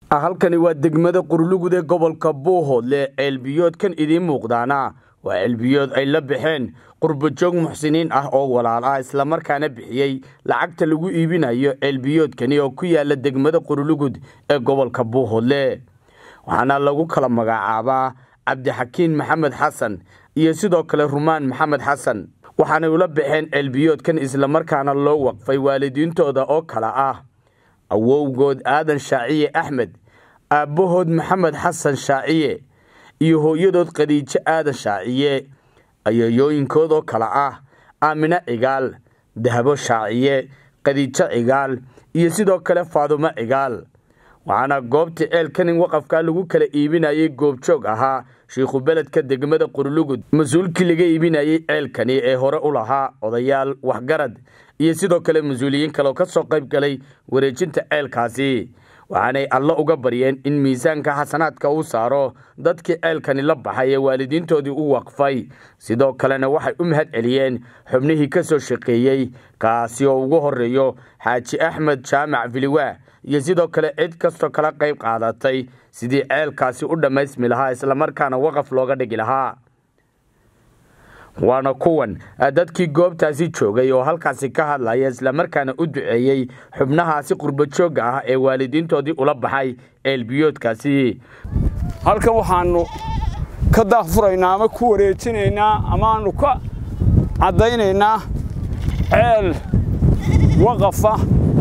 halkani waa degmada Qurlugud ee gobolka Buuhoodle elbiyoodkan idin muuqdaana waa elbiyood ay la bixeen qurbo joog muxsiniin ah oo walaal ah isla markaana bixiyay lacagta lagu iibinayo elbiyoodkani oo ku yaala degmada Qurlugud ee gobolka Buuhoodle waxaana lagu kala magacaabaa Cabdixakiin Maxamed Xasan iyo sidoo kale Rumaan Maxamed Xasan waxaana ula bixeen elbiyoodkan isla markaana loo waqfay waalidiintooda oo kala ah awowgood aadan shaaciye Axmed aabahood Maxamed Xasan shaaciye iyo hooyadood Khadiija aadan shaaciye ayayooyinkood oo kala ah Aamina Cigaal Dahabo shaaciye Khadiija Cigaal iyo sidoo kale Faadumo Cigaal waxaana goobta eelkan waqafka lagu kala iibinayay goob joog ahaa sheekhu beledka degmada Qurlugud mas'uulkii laga iibinayay eelkani ee hore u lahaa odayaal waxgarad iyo sidoo kale mas'uuliyiin kale oo ka soo qayb galay wareejinta eelkaasi waxaanay alla uga bariyeen in miisaanka xasanaadka uu saaro dadkii eelkani la baxay ee waalidiintoodii u waqfay sidoo kalena waxay u mahad celiyeen xubnihii ka soo shaqeeyay kaasi oo ugu horeeyo Xaaji Axmed Jaamac Filiwa iyo sidoo kale cid kastoo kala qayb qaadatay sidii eelkaasi u dhameysmi lahaa isla markaana waqaf looga dhigi lahaa waana kuwan dadkii goobtaasi joogay oo halkaasi ka hadlaya isla markaana u duceeyay xubnahaasi qurbo joog ah ee waalidiintoodii ula baxay elbiyoodkaasi halkan waxaanu ka daafuraynaa ama ku wareejinaynaa ama aanu ka cadaynaynaa ceel waqafa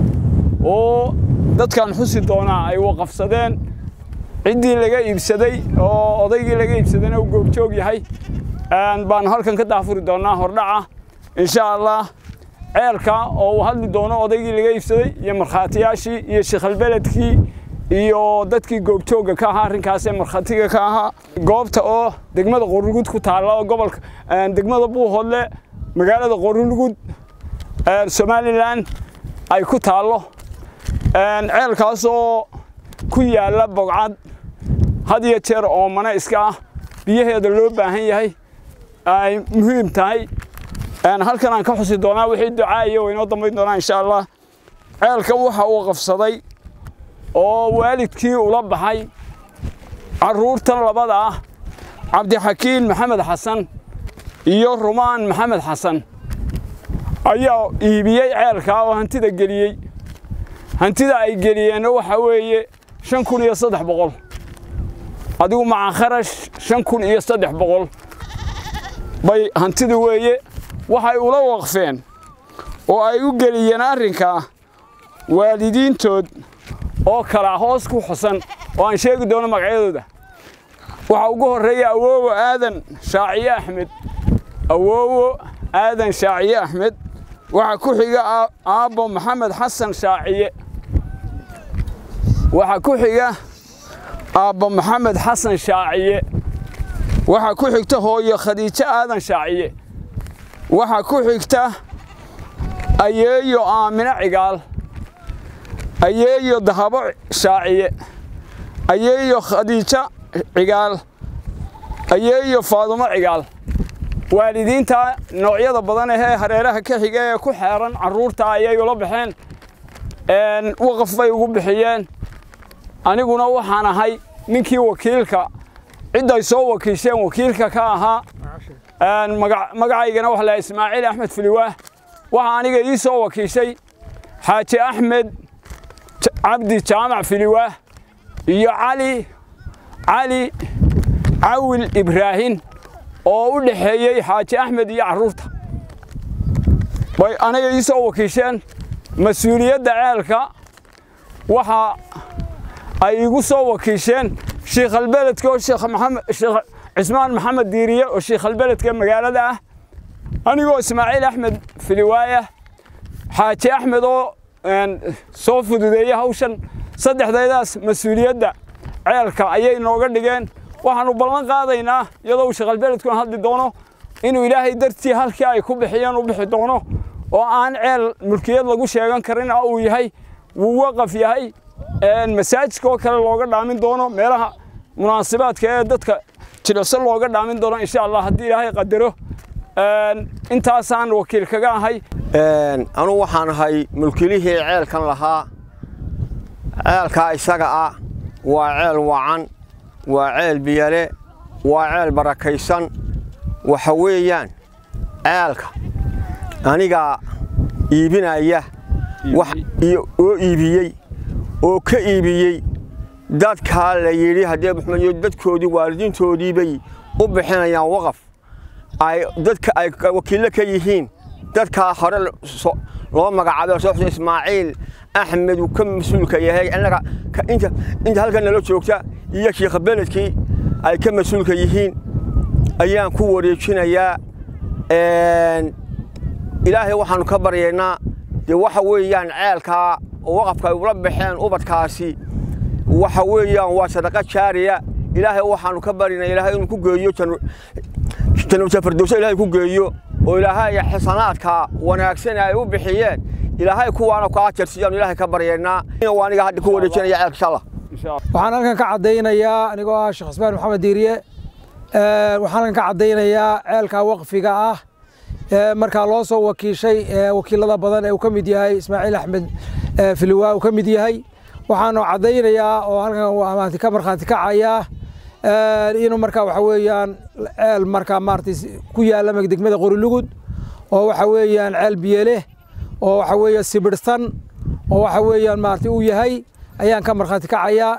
oo dadkan xusi doonaa ay waqafsadeen ciddii laga iibsaday oo odaygii laga iibsadayna uu goob joog yahay baan halkan ka daafuri doonaa hordhaca insha Allah ceelka oo hadli doono odaygii laga iibsaday iyo marxaatiyaashii iyo sheekh beledkii iyo dadkii goob jooga ka ahaa arrinkaas ee marxaatiga ka ahaa goobta oo degmada Qurlugud ku taala gobolka degmada Buuhoodle magaalada Qurlugud Somaliland ay ku taalo ceelkaas oo ku yaala bogcad had iyo jeer oo mana iska ah biyaheeda loo baahan yahay ay muhiim tahay halkan aan ka xusi doonaa wixii ducaayo way noo dambeyn doonaa insha Allah ceelkan waxa uu qafsaday oo waalidkii ula baxay caruurtan labada ah Cabdixakiin Maxamed Xasan iyo Rumaan Maxamed Xasan ayaa iibiyay ceelka oo hantida geliyay hantida ay geliyeen waxa weeye 5300 adigu ma kharash 5300 bay hantida weeye waxay ula waqfeen oo ay u geliyeen arrinka waalidiintood oo kala hoos ku xusan oo aan sheegi doono magacyadooda waxa ugu horeeya awowo aadan shaaciye Axmed awowo aadan shaaciye Axmed waxa ku xiga aabo Maxamed Xasan shaaciye waxa ku xiga aabo Maxamed Xasan shaaciye waxa ku xigta hooyo Khadiija aadan shaaciye waxa ku xigta ayeeyo Aamina Cigaal ayeeyo Dahabo shaaciye ayeeyo Khadiija Cigaal ayeeyo Faadumo Cigaal waalidiinta noocyada badan ee hareeraha ka xiga ee ku xeeran caruurta ayay ula baxeen waqaf bay ugu bixiyeen aniguna waxaan ahay ninkii wakiilka cid ay soo wakiisheen wakiilka ka ahaa magacaygana waxa la Ismaaciil Axmed Filiwa waxa aniga ii soo wakiishay Xaaji Axmed Cabdi Jaamac Filiwa iyo Ali Awil Ibrahim oo u dhaxeeyay Xaaji Axmed iyo caruurta bay aniga ii soo wakiisheen mas'uuliyadda ceelka waxa ay igu soo wakiisheen sheekh beledka oo sheekh Cismaan Maxamed Diiriye oo sheekh beledka magaalada ah anigoo Ismaaciil Axmed Filiwaaya Xaaji Axmed oo soo fududeeyay hawshan saddexdeedaas mas'uuliyadda ceelka ayay nooga dhigeen waxaanu ballan qaadaynaa iyadoo sheekh beledku hadli doono inuu Ilaahay dartii halkii ay ku bixiyeen u bixi doono oo aan ceel mulkiyad lagu sheegan karin oo yahay wuu waqaf yahay masaajidka kale looga dhaamin doono meelaha munaasabadka ee dadka jilicsan looga dhaamin doono insha Allah hadii Ilaahay qadaro intaasaan wakiil kaga ahay anu waxaan ahay mulkilihii ceelkan lahaa ceelka isaga ah وعيل وعن وعيل بيالي وعيل بركيسان وحويان عيلك أنيقا إيبنا إياه إيبيي وكإيبيي داد كالا يري هدي محمد داد كودي والدين تودي بي وبحنا يا وقف أي داد أي وكيلك يهين داد كهرل لو مقعد صوح إسماعيل أحمد وكم مسؤول كيهاي أنا أنت هل كان لو شوكتا يكشي خبلتك أي كم مسؤول كيهين أيام كوريشنا يا إلهي وحن كبرينا وحويان عيالك ووقفك وربحين وبدكاسي وحويان وصدقة شارية إلهي وحن كبرينا إلهي إنكو جيو كانوا تفردوس إلهي كو جيو وإلهي حصاناتك وناكسنا وبحيان إلهي كوانا كاتر سيان إلهي كبرينا وأنا قاعد كوريشنا يا عيالك إن شاء الله. وحنا كعدينا يا أنا الشيخ عثمان محمد ديريه وحنا كعدينا يا عيالك وقفك marka loo soo wakiishay wakiilada badan ee uu ka mid yahay Ismaaciil Axmed Filwa uu ka mid yahay waxaanu cadeynayaa oo halkan ka marxaati kacaya inuu marka waxa weeyaan ceel marka maartis ku yaala degmada Qorulugud oo waxa weeyaan ceel biyele oo waxa weeyaan sibirsan oo waxa weeyaan maartii uu yahay ayaan ka marxaati kacaya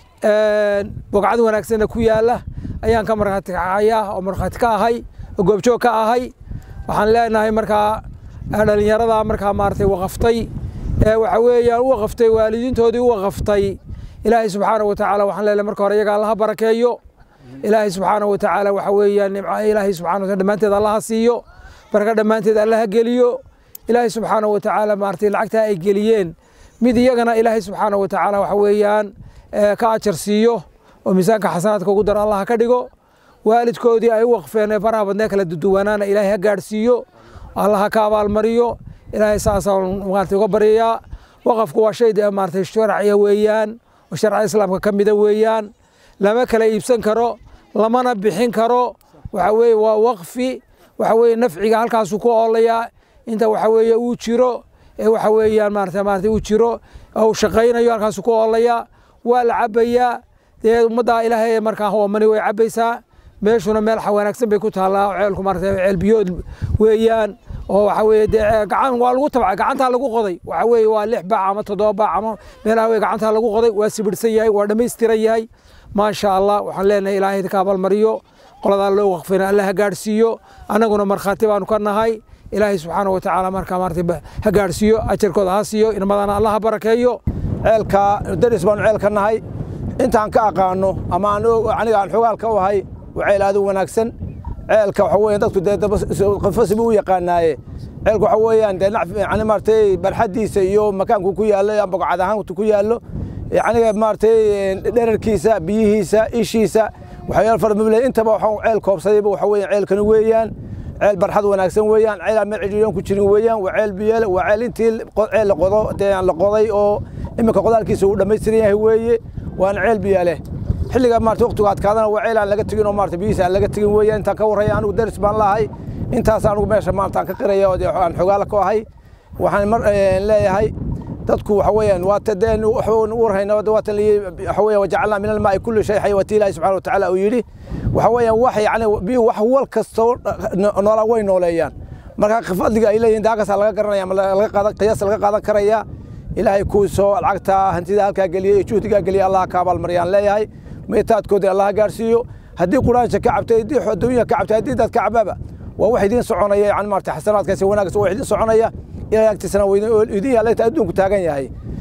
bogcad wanaagsan ku yaala ayaan ka marxaati kacaya oo marxaati ka ahay goobjoog ka ahay waxaan leenahay marka dhalinyarada marka maartay waqaftay waxa weeyaan waqaftay waalidiintoodii waqaftay ilaahay subxaanahu wa ta'ala waxaan leenahay marka hore iyaga Allah barakeeyo ilaahay subxaanahu wa ta'ala waxa weeyaan nimco ilaahay subxaanahu wa ta'ala dhamaanteed Allah siiyo baraka dhamaanteed Allah geliyo ilaahay subxaanahu wa ta'ala maartay lacagta ay geliyeen mid iyagana ilaahay subxaanahu wa ta'ala waxa weeyaan ka ajar siiyo oo miisaanka xasanaadka ugu dar Allah ka dhigo waalidkoodii ay waqfeen faraha badnaa kala duduwanaana ilaahay ha gaarsiiyo Allah ka abaal mariyo ilaahay saasaan maartay uga bariyaa waqafku waa shay maartay sharciya weeyaan oo sharciga islaamka kamida weeyaan lama kala iibsan karo lamana bixin karo waxa weey waa waqfi waxa weey nafciga halkaas ku oolaya inta waxa weey uu jiro waxa weeyaan maartay uu jiro oo shaqeynayo halkaas ku oolaya waa la cabaya umada ilaahay markaa hoomani way cabaysaa meeshuna meel wanaagsan bay ku taalaa ceelku maartay ceel biyood weeyaan oo waxa weeye gacan waa lagu tabcay gacanta lagu qoday waxa weeye waa 6 baac ama 7 baac ama meelaha way gacanta lagu qoday waa sibirsan yahay waa dhameystiran yahay ma sha Allah waxaan leenahay ilaahay ka abal mariyo qolada loo waqfina Allah gaarsiiyo anaguna marxaati baanu ka nahay ilaahay subxaanahu wa ta'ala marka maartay ha gaarsiyo ajarkooda ha siiyo inmadana Allah barakeeyo ceelka daris baan ceelka nahay intaan ka aqaano ama aniga aan xogaal ka wahay وعيل هذا وناكسن عيل كحوي دكتور ده قفص بو يقاناي عيل كحوي عند نعرف يعني مرتي بالحديث يوم مكان كوكويا له ينبق عدهان كوكويا له يعني مرتي ديركيسا بيهيسا ايشيسا وحيال فرد مبلي انت بو عيل كوبسدي بو حوي عيل كان ويان عيل برحد وناكسن ويان عيل معجيون كجيرين ويان وعيل بيال وعيل انتي عيل قودو تيان لقوداي او imika qodaalkiisa uu dhameystiran yahay weeye waan ceel biyaale xilliga maartay waqtiga adkaadana waa ceel aan laga tagin oo maartay biisa aan laga tagin weeyaan inta ka waraya anigu daris baan lahay intaas anigu meesha maanta ka qiraya oo aan xogaal ka ahay waxaan mar leeyahay dadku waxa weeyaan waa tadeen waxaan u warhayna waxa weeyaan wajacalna min al-maa'i kulli shay haywati ilaahi subhanahu wa ta'ala oo yiri waxa weeyaan wax yani biyo wax wal kasto noola way nooleeyaan marka qifadiga ay leeyihiin daaqas laga garanaya ama laga qaadan qiyaas laga qaadan karaya ilaahay ku soo lacagta hantida halka galiyay juhdiga galiyay Allah ka abaal mariyaan leeyahay meetaadkooda Allah gaarsiiyo hadii quraanka ka cabtay hadii xuduunya ka cabtay hadii dad ka cababa waa wax idin soconaya yani maartay xasanaadkaasi wanaagsan waa idin soconaya ilaa agtiisana idin yaalay adduunku taagan yahay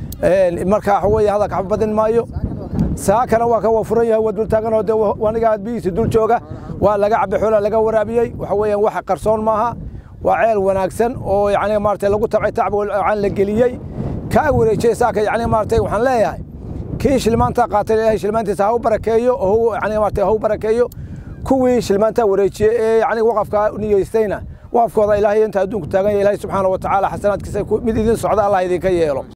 marka hawaya hada ka badan maayo saakana waa ka wafuran yahay wadul taagan oo waniga biisi dul jooga waa laga cabay xoolo laga waraabiyay waxa weeyaan wax qarsoon maaha waa ceel wanaagsan oo yani maartay lagu tabcay tacab aan la geliyay ka wareejay saaka yani maartay waxaan leeyahay كيش المانتا قاتل إلهي شلمانتي ساو بركيو هو يعني مارتي هو بركيو كوي شلمانتا وريتشي يعني وقف نيستينا وقف إلهي أنت أدونك تاغي إلهي سبحانه وتعالى حسنات كيسا مديدين سعودة الله يدين كييلو